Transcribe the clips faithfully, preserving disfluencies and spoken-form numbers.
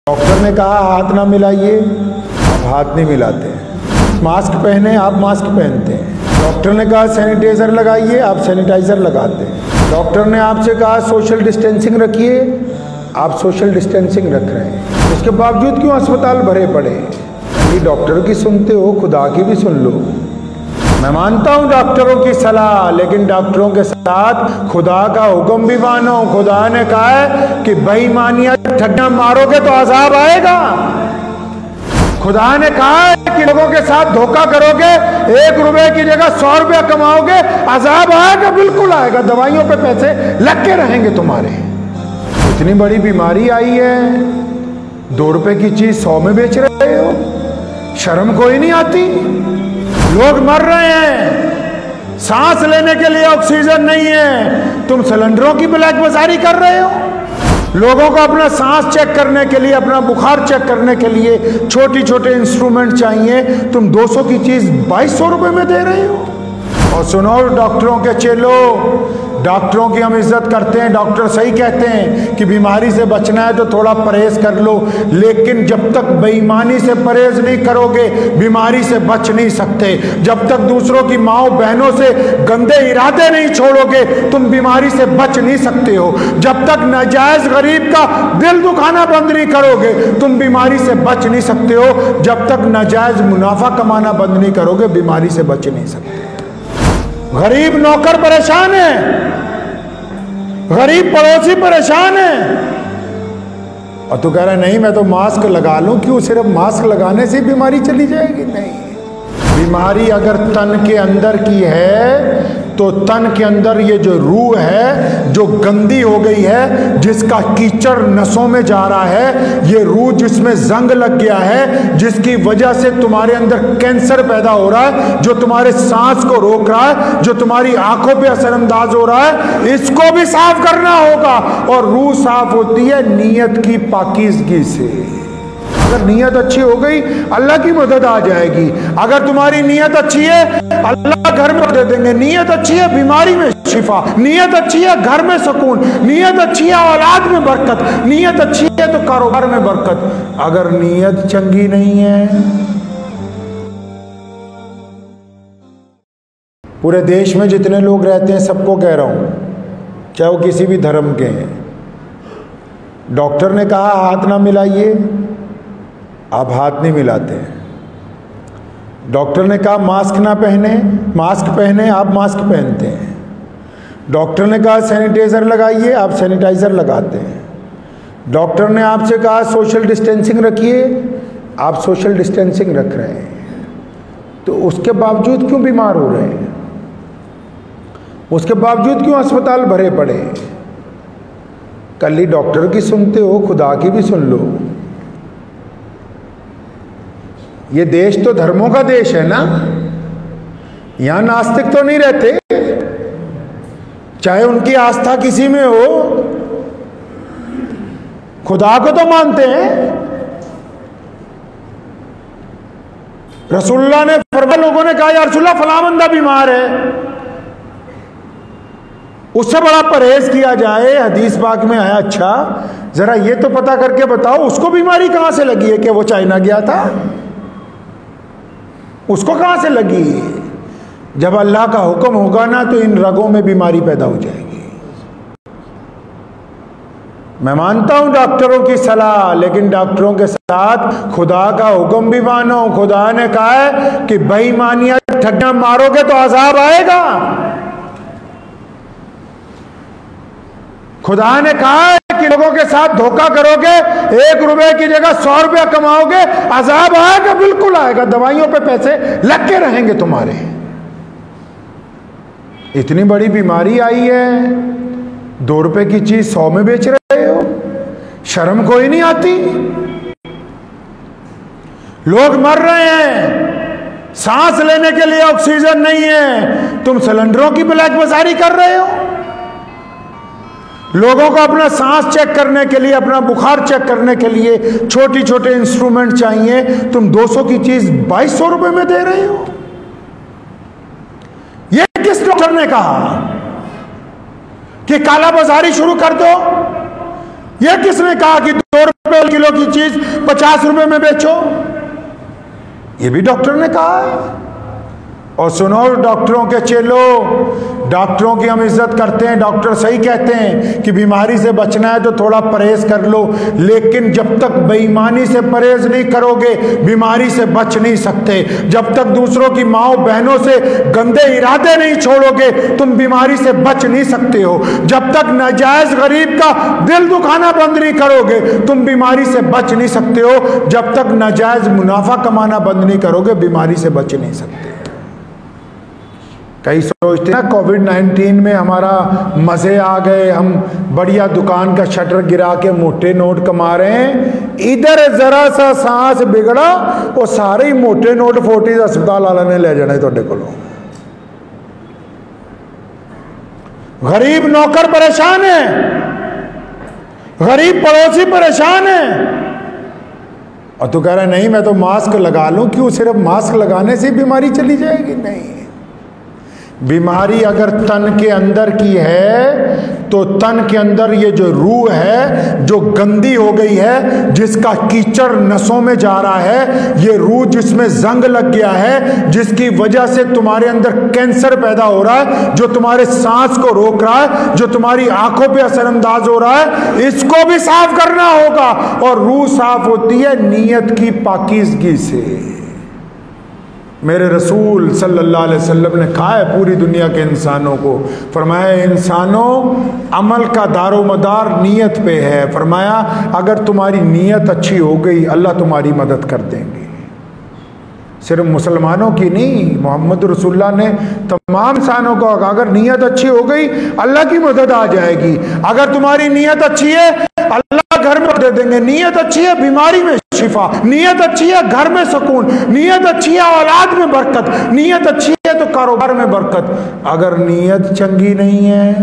Doctor ने कहा हाथ ना मिलाइए, आप हाथ नहीं मिलाते हैं। मास्क पहने, आप मास्क पहनते हैं। डॉक्टर ने कहा सैनिटाइज़र लगाइए, आप सैनिटाइज़र लगाते हैं। डॉक्टर ने आपसे कहा सोशल डिस्टेंसिंग रखिए, आप सोशल डिस्टेंसिंग रख रहे हैं। उसके बावजूद क्यों अस्पताल भरे पड़े? ये डॉक्टर की सुनते हो, खुदा की भी सुन लो। मैं मानता हूँ डॉक्टरों की सलाह, लेकिन डॉक्टरों के साथ खुदा का हुक्म भी मानो। खुदा ने कहा है कि बेईमानियां ठगियां मारोगे तो अजाब आएगा। खुदा ने कहा है कि लोगों के साथ धोखा करोगे, एक रुपए की जगह सौ रुपया कमाओगे, अजाब आएगा, बिल्कुल आएगा। दवाइयों पे पैसे लग के रहेंगे तुम्हारे। इतनी बड़ी बीमारी आई है, दो रुपए की चीज सौ में बेच रहे हो, शर्म कोई नहीं आती? लोग मर रहे हैं, सांस लेने के लिए ऑक्सीजन नहीं है, तुम सिलेंडरों की ब्लैक बाजारी कर रहे हो। लोगों को अपना सांस चेक करने के लिए, अपना बुखार चेक करने के लिए छोटी छोटे इंस्ट्रूमेंट चाहिए, तुम दो सौ की चीज बाईस सौ रुपए में दे रहे हो। और सुनो डॉक्टरों के चेलो, डॉक्टरों की हम इज्जत करते हैं, डॉक्टर सही कहते हैं कि बीमारी से बचना है तो थोड़ा परहेज कर लो, लेकिन जब तक बेईमानी से परहेज नहीं करोगे बीमारी से बच नहीं सकते। जब तक दूसरों की माओ बहनों से गंदे इरादे नहीं छोड़ोगे तुम बीमारी से बच नहीं सकते हो। जब तक नाजायज गरीब का दिल दुखाना बंद नहीं करोगे तुम बीमारी से बच नहीं सकते हो। जब तक नाजायज मुनाफा कमाना बंद नहीं करोगे बीमारी से बच नहीं सकते। गरीब नौकर परेशान है, गरीब पड़ोसी परेशान है, और तू कह रहा है नहीं मैं तो मास्क लगा लूं। क्यों? सिर्फ मास्क लगाने से बीमारी चली जाएगी? नहीं, बीमारी अगर तन के अंदर की है तो तन के अंदर ये जो रूह है जो गंदी हो गई है, जिसका कीचड़ नसों में जा रहा है, ये रूह जिसमें जंग लग गया है, जिसकी वजह से तुम्हारे अंदर कैंसर पैदा हो रहा है, जो तुम्हारे सांस को रोक रहा है, जो तुम्हारी आंखों पे असरअंदाज हो रहा है, इसको भी साफ करना होगा। और रूह साफ होती है नीयत की पाकीज़गी से। अगर नीयत अच्छी हो गई अल्लाह की मदद आ जाएगी। अगर तुम्हारी नीयत अच्छी है अल्लाह घर में दे देंगे। नीयत अच्छी है बीमारी में शिफा, नीयत अच्छी है घर में सुकून, नीयत अच्छी है औलाद में बरकत, नीयत अच्छी है तो कारोबार में बरकत। अगर नीयत चंगी नहीं है, पूरे देश में जितने लोग रहते हैं सबको कह रहा हूं, चाहे वो किसी भी धर्म के हैं, डॉक्टर ने कहा हाथ ना मिलाइए, आप हाथ नहीं मिलाते हैं। डॉक्टर ने कहा मास्क ना पहने, मास्क पहने, आप मास्क पहनते हैं। डॉक्टर ने कहा सैनिटाइज़र लगाइए, आप सैनिटाइज़र लगाते हैं। डॉक्टर ने आपसे कहा सोशल डिस्टेंसिंग रखिए, आप सोशल डिस्टेंसिंग रख रहे हैं। तो उसके बावजूद क्यों बीमार हो रहे हैं? उसके बावजूद क्यों अस्पताल भरे पड़े? कल ही डॉक्टर की सुनते हो, खुदा की भी सुन लो। ये देश तो धर्मों का देश है ना, यहां नास्तिक तो नहीं रहते, चाहे उनकी आस्था किसी में हो, खुदा को तो मानते हैं। रसूलुल्लाह ने फरमाया, लोगों ने कहा या रसूलुल्लाह फलां बंदा बीमार है, उससे बड़ा परहेज किया जाए, हदीस पाक में आया। अच्छा जरा ये तो पता करके बताओ उसको बीमारी कहां से लगी है कि वो चाइना गया था? उसको कहां से लगी? जब अल्लाह का हुक्म होगा ना तो इन रगों में बीमारी पैदा हो जाएगी। मैं मानता हूं डॉक्टरों की सलाह, लेकिन डॉक्टरों के साथ खुदा का हुक्म भी मानो। खुदा ने कहा है कि बेईमानियां ठगियां मारोगे तो अजाब आएगा। खुदा ने कहा है कि लोगों के साथ धोखा करोगे, एक रुपए की जगह सौ रुपया कमाओगे, अजाब आएगा, बिल्कुल आएगा। दवाइयों पे पैसे लग के रहेंगे तुम्हारे। इतनी बड़ी बीमारी आई है, दो रुपए की चीज सौ में बेच रहे हो, शर्म कोई नहीं आती? लोग मर रहे हैं, सांस लेने के लिए ऑक्सीजन नहीं है, तुम सिलेंडरों की ब्लैक बाजारी कर रहे हो। लोगों को अपना सांस चेक करने के लिए, अपना बुखार चेक करने के लिए छोटी छोटे इंस्ट्रूमेंट चाहिए, तुम दो सौ की चीज बाईस सौ रुपए में दे रहे हो। यह किस डॉक्टर ने कहा कि काला बाजारी शुरू कर दो? यह किसने कहा कि दो रुपए रुपए किलो की चीज पचास रुपए में बेचो, ये भी डॉक्टर ने कहा है। और सुनो डॉक्टरों के चेलो, डॉक्टरों की हम इज्जत करते हैं, डॉक्टर सही कहते हैं कि बीमारी से बचना है तो थोड़ा परहेज कर लो, लेकिन जब तक बेईमानी से परहेज नहीं करोगे बीमारी से बच नहीं सकते। जब तक दूसरों की माओ बहनों से गंदे इरादे नहीं छोड़ोगे तुम बीमारी से बच नहीं सकते हो। जब तक नाजायज गरीब का दिल दुखाना बंद नहीं करोगे तुम बीमारी से बच नहीं सकते हो। जब तक नाजायज मुनाफा कमाना बंद नहीं करोगे बीमारी से बच नहीं सकते। कई सोचते हैं कोविड नाइन्टीन में हमारा मज़े आ गए, हम बढ़िया दुकान का शटर गिरा के मोटे नोट कमा रहे हैं। इधर जरा सा सांस बिगड़ा वो सारे ही मोटे नोट फोर्टीज अस्पताल वाले ने ले जाने थोड़े को। गरीब नौकर परेशान है, गरीब पड़ोसी परेशान है, और तू कह रहा है नहीं मैं तो मास्क लगा लूं। क्यों सिर्फ मास्क लगाने से बीमारी चली जाएगी? नहीं, बीमारी अगर तन के अंदर की है तो तन के अंदर ये जो रूह है जो गंदी हो गई है, जिसका कीचड़ नसों में जा रहा है, ये रूह जिसमें जंग लग गया है, जिसकी वजह से तुम्हारे अंदर कैंसर पैदा हो रहा है, जो तुम्हारे सांस को रोक रहा है, जो तुम्हारी आंखों पे असरअंदाज हो रहा है, इसको भी साफ करना होगा। और रूह साफ होती है नीयत की पाकीज़गी से। मेरे रसूल सल्लल्लाहु अलैहि वसल्लम ने कहा है पूरी दुनिया के इंसानों को, फरमाया इंसानों अमल का दारोमदार नीयत पे है। फरमाया अगर तुम्हारी नीयत अच्छी हो गई अल्लाह तुम्हारी मदद कर देंगे। सिर्फ मुसलमानों की नहीं, मोहम्मद रसूलुल्लाह ने तमाम इंसानों को अगर नीयत अच्छी हो गई अल्लाह की मदद आ जाएगी। अगर तुम्हारी नीयत अच्छी है अल्लाह घर में दे देंगे। नीयत अच्छी है बीमारी में शिफा, नीयत अच्छी है घर में सुकून, नीयत अच्छी है औलाद में बरकत, नीयत अच्छी है तो कारोबार में बरकत। अगर नीयत चंगी नहीं है,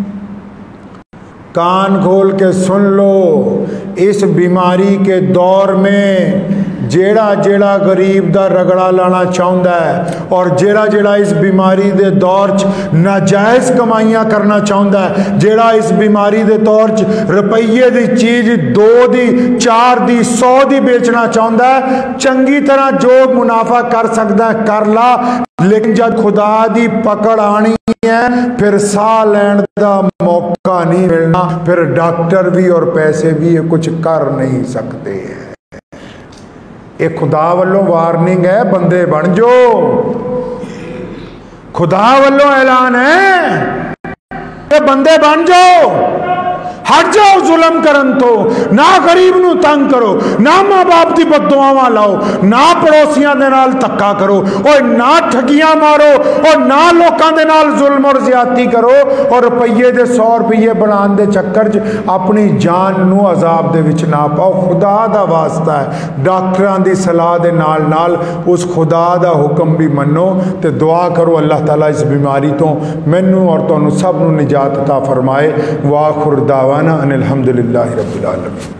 कान खोल के सुन लो, इस बीमारी के दौर में जेड़ा जेड़ा गरीब दा रगड़ा लाना चाहता है और जेड़ा जेड़ा इस बीमारी दे दौर च नाजायज कमाइयां करना चाहता है, जेड़ा इस बीमारी दे दौर च रुपये दी चीज दो दी चार दी सौ दी बेचना चाहता है, चंगी तरह जो मुनाफा कर सकता है कर ला, लेकिन जब खुदा दी पकड़ आनी है फिर साह लैण दा मौका नहीं मिलना, फिर डॉक्टर भी और पैसे भी ये कुछ कर नहीं सकते हैं। ये खुदा वालों वार्निंग है, बंदे बन जो, खुदा वालों ऐलान है, ये बंदे बन जाओ, हट जाओ जुल्म करन तो, ना गरीब नू तंग करो, ना मां बाप की बददुआवां लाओ, ना पड़ोसियों के नाल धक्का करो, और ना ठगियां मारो, और ना लोगों के नाल जुल्म और ज्यादती करो, और रुपये दे सौ रुपये बनाने के चक्कर च अपनी जान नू अजाब दे विच ना पाओ। खुदा दा वास्ता है, डॉक्टरां दी सलाह दे नाल नाल उस खुदा दा हुक्म भी मनो ते दुआ करो अल्लाह ताला इस बीमारी तो मैनू और तुहानू सब नू निजात अता फरमाए। वाखिर दावाना अनिल हम्दुलिल्लाहि रब्बिल आलमीन।